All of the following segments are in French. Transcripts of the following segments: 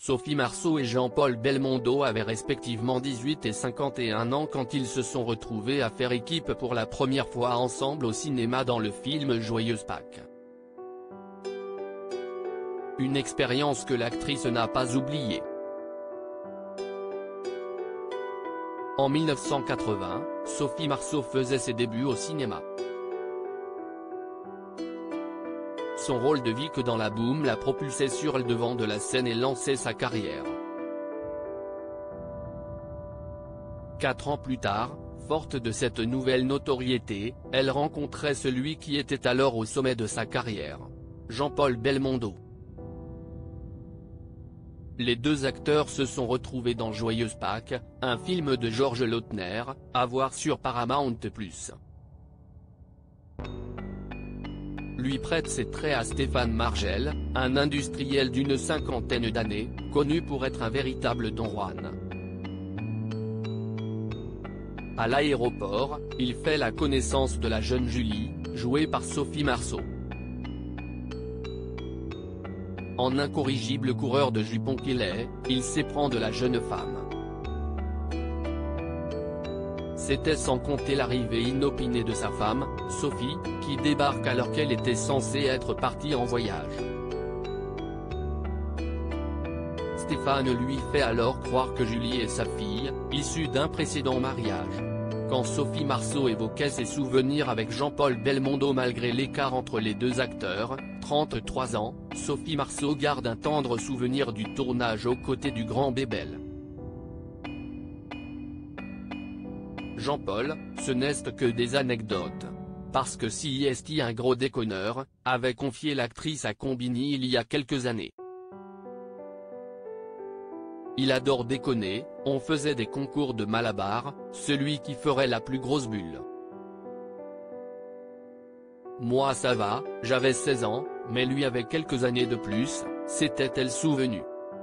Sophie Marceau et Jean-Paul Belmondo avaient respectivement 18 et 51 ans quand ils se sont retrouvés à faire équipe pour la première fois ensemble au cinéma dans le film Joyeuse Pâques. Une expérience que l'actrice n'a pas oubliée. En 1980, Sophie Marceau faisait ses débuts au cinéma. Son rôle de Vic dans La Boum la propulsait sur le devant de la scène et lançait sa carrière. 4 ans plus tard, forte de cette nouvelle notoriété, elle rencontrait celui qui était alors au sommet de sa carrière, Jean-Paul Belmondo. Les deux acteurs se sont retrouvés dans Joyeuse Pâques, un film de Georges Lautner, à voir sur Paramount+. Lui prête ses traits à Stéphane Margel, un industriel d'une cinquantaine d'années, connu pour être un véritable Don Juan. À l'aéroport, il fait la connaissance de la jeune Julie, jouée par Sophie Marceau. En incorrigible coureur de jupons qu'il est, il s'éprend de la jeune femme. C'était sans compter l'arrivée inopinée de sa femme, Sophie, qui débarque alors qu'elle était censée être partie en voyage. Stéphane lui fait alors croire que Julie est sa fille, issue d'un précédent mariage. Quand Sophie Marceau évoquait ses souvenirs avec Jean-Paul Belmondo malgré l'écart entre les deux acteurs, 33 ans, Sophie Marceau garde un tendre souvenir du tournage aux côtés du grand Bébel. Jean-Paul, ce n'est que des anecdotes. Parce que si est un gros déconneur, avait confié l'actrice à Combini il y a quelques années. Il adore déconner, on faisait des concours de Malabar, celui qui ferait la plus grosse bulle. Moi ça va, j'avais 16 ans, mais lui avait quelques années de plus, s'était-elle souvenue.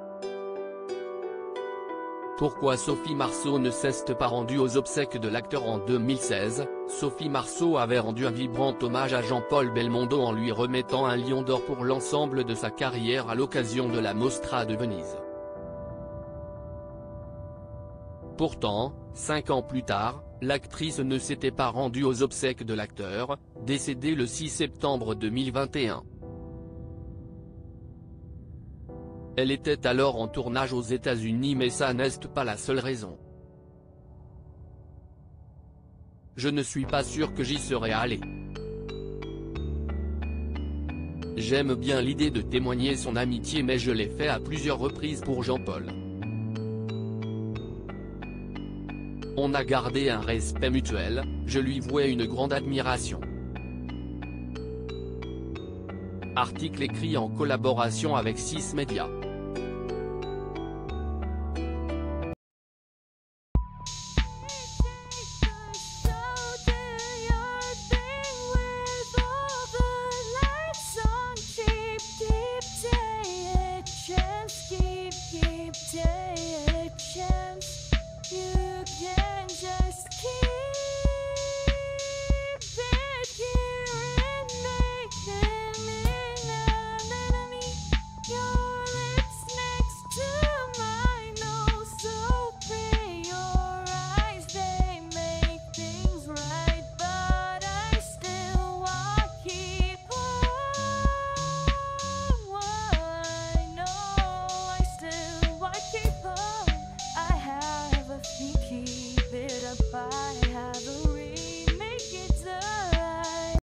Pourquoi Sophie Marceau ne s'est pas rendue aux obsèques de l'acteur en 2016? Sophie Marceau avait rendu un vibrant hommage à Jean-Paul Belmondo en lui remettant un lion d'or pour l'ensemble de sa carrière à l'occasion de la Mostra de Venise. Pourtant, 5 ans plus tard, l'actrice ne s'était pas rendue aux obsèques de l'acteur, décédé le 6 septembre 2021. Elle était alors en tournage aux États-Unis mais ça n'est pas la seule raison. Je ne suis pas sûr que j'y serais allé. J'aime bien l'idée de témoigner son amitié mais je l'ai fait à plusieurs reprises pour Jean-Paul. On a gardé un respect mutuel, je lui vouais une grande admiration. Article écrit en collaboration avec 6 Médias.